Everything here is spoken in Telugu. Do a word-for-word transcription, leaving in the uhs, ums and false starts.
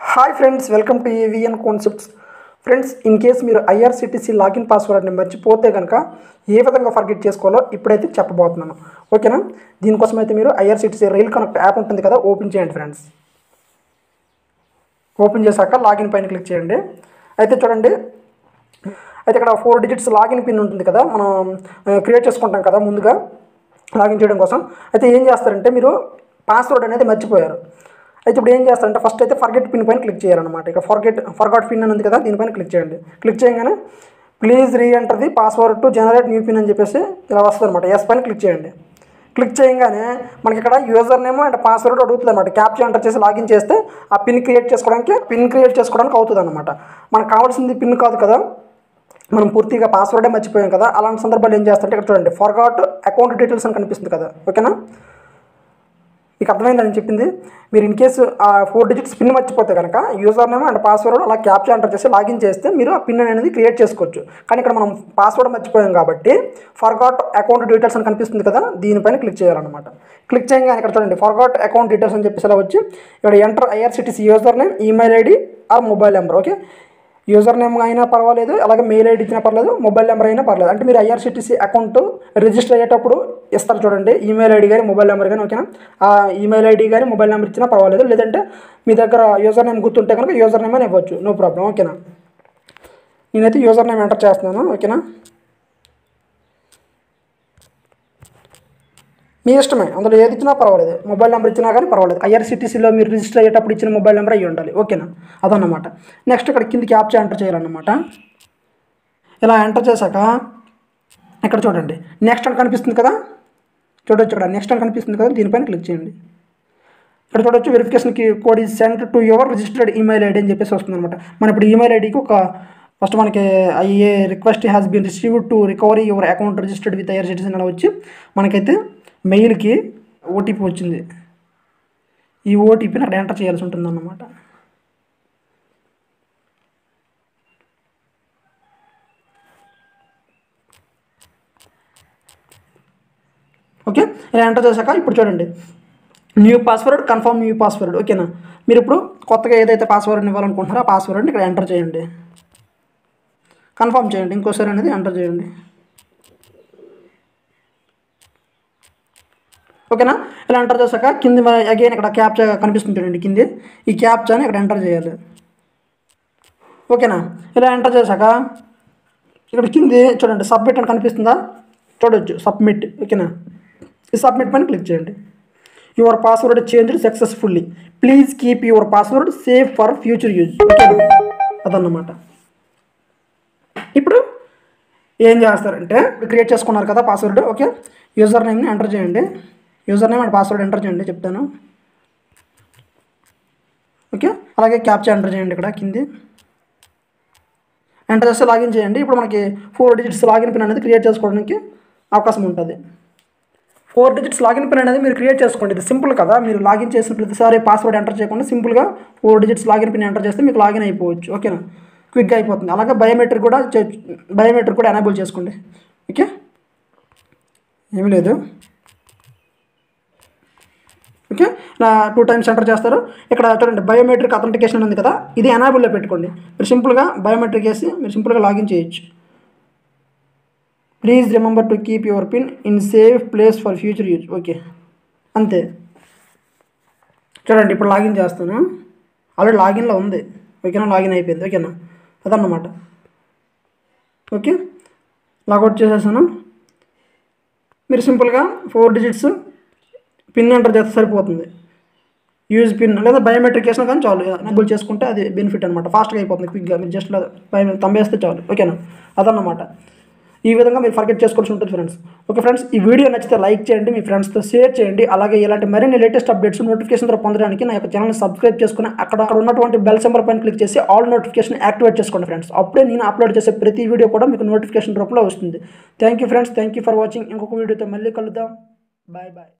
Hi friends, welcome to AVN concepts. Friends, in case మీరు ఐఆర్సిటీసీ లాగిన్ పాస్వర్డ్ని మర్చిపోతే కనుక ఏ విధంగా ఫర్గెట్ చేసుకోవాలో ఇప్పుడైతే చెప్పబోతున్నాను. ఓకేనా? దీనికోసం అయితే మీరు ఐఆర్సిటీసీ రైల్ కనెక్ట్ యాప్ ఉంటుంది కదా, ఓపెన్ చేయండి ఫ్రెండ్స్. ఓపెన్ చేశాక లాగిన్ పైన క్లిక్ చేయండి. అయితే చూడండి, అయితే ఇక్కడ ఫోర్ డిజిట్స్ లాగిన్ పిన్ ఉంటుంది కదా, మనం క్రియేట్ చేసుకుంటాం కదా ముందుగా లాగిన్ చేయడం కోసం. అయితే ఏం చేస్తారంటే, మీరు పాస్వర్డ్ అనేది మర్చిపోయారు. అయితే ఇప్పుడు ఏం చేస్తారంటే, ఫస్ట్ అయితే ఫర్గెట్ పిన్ పైన క్లిక్ చేయాలన్నమాట. ఇక్కడ ఫర్గెట్ ఫర్గాట్ పిన్ అని ఉంది కదా, దీనిపైన క్లిక్ చేయండి. క్లిక్ చేయగానే please re enter the password to generate new pin అని చెప్పేసి ఇలా వస్తుంది అనమాట. ఎస్ పైన క్లిక్ చేయండి. క్లిక్ చేయగానే మనకి ఇక్కడ యూజర్ నేమ్ అండ్ పాస్వర్డ్ అడుగుతుంది అనమాట. క్యాప్చా ఎంటర్ చేసి లాగిన్ చేస్తే ఆ పిన్ క్రియేట్ చేసుకోవడానికి పిన్ క్రియేట్ చేసుకోవడానికి అవుతుంది అనమాట. మనకు కావాల్సింది పిన్ కాదు కదా, మనం పూర్తిగా పాస్వర్డే మర్చిపోయాం కదా. అలాంటి సందర్భాలు ఏం చేస్తారంటే, ఇక్కడ చూడండి ఫర్గాట్ అకౌంట్ డీటెయిల్స్ అని కనిపిస్తుంది కదా. ఓకేనా? మీకు అర్థమైందని చెప్పింది. మీరు ఇన్ కేసు ఆ ఫోర్ డిజిట్స్ పిన్ మర్చిపోతే కనుక యూజర్ నేమ్ అండ్ పాస్వర్డ్ అలా క్యాప్చా ఎంటర్ చేసి లాగిన్ చేస్తే మీరు ఆ పిన్ అనేది క్రియేట్ చేసుకోవచ్చు. కానీ ఇక్కడ మనం పాస్వర్డ్ మర్చిపోయాం కాబట్టి ఫర్గాట్ అకౌంట్ డీటెయిల్స్ అని కనిపిస్తుంది కదా, దీనిపైన క్లిక్ చేయాలన్నమాట. క్లిక్ చేయగానే ఇక్కడ చూడండి ఫర్గాట్ అకౌంట్ డీటెయిల్స్ అని చెప్పేసి ఇలా వచ్చి ఇక్కడ enter IRCTC user name, email ID or mobile number. Okay, user name అయినా పర్వాలేదు, అలాగే మెయిల్ ఐడి ఇచ్చినా పర్లేదు, మొబైల్ నెంబర్ అయినా పర్లేదు. అంటే మీరు ఐఆర్సిటీసీ అకౌంట్ రిజిస్టర్ అయ్యేటప్పుడు ఇస్తారు చూడండి, ఈమెయిల్ ఐడి కానీ మొబైల్ నెంబర్ కానీ. ఓకేనా? ఆ ఈమెయిల్ ఐడి కానీ మొబైల్ నెంబర్ ఇచ్చినా పర్వాలేదు, లేదంటే మీ దగ్గర యూజర్ నేమ్ గుర్తుంటే కనుక యూజర్ నేమ్ అని ఇవ్వచ్చు, నో ప్రాబ్లం. ఓకేనా? నేనైతే యూజర్ నేమ్ ఎంటర్ చేస్తున్నాను. ఓకేనా? మీ ఇష్టమే, అందులో ఏది ఇచ్చినా పర్వాలేదు, మొబైల్ నెంబర్ ఇచ్చినా కానీ పర్వాలేదు. ఐఆర్సిటీసీలో మీరు రిజిస్టర్ అయ్యేటప్పుడు ఇచ్చిన మొబైల్ నెంబర్ అయ్యి ఉండాలి. ఓకేనా? అదన్నమాట. నెక్స్ట్ ఇక్కడ కింద క్యాప్చా ఎంటర్ చేయాలన్నమాట. ఇలా ఎంటర్ చేశాక ఇక్కడ చూడండి నెక్స్ట్ అని కనిపిస్తుంది కదా, చూడొచ్చు ఇక్కడ నెక్స్ట్ అని కనిపిస్తుంది కదా, దీనిపైన క్లిక్ చేయండి. ఇక్కడ చూడొచ్చు వెరిఫికేషన్కి code is sent to your registered email ID అని చెప్పేసి వస్తుంది అనమాట. మన ఇప్పుడు ఈమెయిల్ ఐడికి ఒక ఫస్ట్ మనకి అయ్యే request has been received to recovery your account registered with IRCTC అలా వచ్చి మనకైతే మెయిల్కి ఓటీపీ వచ్చింది. ఈ ఓటీపీని అక్కడ ఎంటర్ చేయాల్సి ఉంటుంది అన్నమాట. ఓకే, ఇలా ఎంటర్ చేశాక ఇప్పుడు చూడండి new password, confirm new password. ఓకేనా? మీరు ఇప్పుడు కొత్తగా ఏదైతే పాస్వర్డ్ని ఇవ్వాలనుకుంటున్నారో ఆ పాస్వర్డ్ని ఇక్కడ ఎంటర్ చేయండి, కన్ఫర్మ్ చేయండి, ఇంకోసారి అనేది ఎంటర్ చేయండి. ఓకేనా? ఇలా ఎంటర్ చేశాక కింది అగైన్ ఇక్కడ క్యాప్చా కనిపిస్తుంది చూడండి కింది, ఈ క్యాప్చాని ఇక్కడ ఎంటర్ చేయాలి. ఓకేనా? ఇలా ఎంటర్ చేశాక ఇక్కడ కింది చూడండి సబ్మిట్ అని కనిపిస్తుందా, చూడొచ్చు సబ్మిట్. ఓకేనా? ఈ సబ్మిట్ పైన క్లిక్ చేయండి. Your password changed successfully, please keep your password safe for future use. ఓకేనా? అదన్నమాట. ఇప్పుడు ఏం చేస్తారంటే, క్రియేట్ చేసుకున్నారు కదా పాస్వర్డ్. ఓకే, యూజర్ నేమ్ని ఎంటర్ చేయండి. User name and password enter చేయండి చెప్తాను. ఓకే, అలాగే క్యాప్చా ఎంటర్ చేయండి ఇక్కడ కింది. ఎంటర్ చేస్తే లాగిన్ చేయండి. ఇప్పుడు మనకి ఫోర్ డిజిట్స్ లాగిన్ పిన్ అనేది క్రియేట్ చేసుకోవడానికి అవకాశం ఉంటుంది. ఫోర్ డిజిట్స్ లాగిన్ పిన్ అనేది మీరు క్రియేట్ చేసుకోండి. ఇది సింపుల్ కదా, మీరు లాగిన్ చేసిన ప్రతిసారి పాస్వర్డ్ ఎంటర్ చేయకుండా సింపుల్గా four digits login pin enter చేస్తే మీకు లాగిన్ అయిపోవచ్చు. ఓకేనా? క్విక్గా అయిపోతుంది. అలాగే బయోమెట్రిక్ కూడా బయోమెట్రిక్ కూడా ఎనేబుల్ చేసుకోండి. ఓకే, ఏమీ లేదు. ఓకే, ఇలా టూ టైమ్స్ ఎంటర్ చేస్తారు. ఇక్కడ చూడండి బయోమెట్రిక్ అథెంటికేషన్ ఉంది కదా, ఇది ఎనేబుల్లో పెట్టుకోండి. మీరు సింపుల్గా బయోమెట్రిక్ వేసి మీరు సింపుల్గా లాగిన్ చేయొచ్చు. Please remember to keep your pin in safe place for future use. Okay, అంతే. చూడండి ఇప్పుడు లాగిన్ చేస్తాను. ఆల్రెడీ లాగిన్లో ఉంది. ఓకేనా? లాగిన్ అయిపోయింది. ఓకేనా? అదన్నమాట. ఓకే, లాగౌట్ చేసేసాను. మీరు సింపుల్గా ఫోర్ డిజిట్స్ పిన్ ఎంటర్ చేస్తే సరిపోతుంది. యూజ్ పిన్ లేదా బయోమెట్రిక్ వేసినా కానీ చాలు, ఎనేబుల్ చేసుకుంటే అది బెనిఫిట్ అనమాట. ఫాస్ట్గా అయిపోతుంది, క్విక్గా. మీరు జస్ట్ బయో తంబేస్తే చాలు. ఓకేనా? అదన్నమాట. ఈ విధంగా మీరు ఫర్గెట్ చేసుకోవాల్సి ఉంటుంది ఫ్రెండ్స్. ఓకే ఫ్రెండ్స్, ఈ వీడియో నచ్చితే లైక్ చేయండి, మీ ఫ్రెండ్స్తో షేర్ చేయండి. అలాగే ఇలాంటి మరిన్ని లేటెస్ట్ అప్డేట్స్ నోటిఫికేషన్ ద్వారా పొందడానికి నా యొక్క ఛానల్ని సబ్స్క్రైబ్ చేసుకుని అక్కడ అక్కడ ఉన్నటువంటి బెల్ సింబల్ పైన క్లిక్ చేసి ఆల్ నోటిఫికేషన్ యాక్టివేట్ చేసుకోండి ఫ్రెండ్స్. అప్పుడే నేను అప్లోడ్ చేసే ప్రతి వీడియో కూడా మీకు నోటిఫికేషన్ రూపంలో వస్తుంది. Thank you friends, thank you for watching. ఇంకొక వీడియోతో మళ్ళీ కలుద్దాం. Bye bye.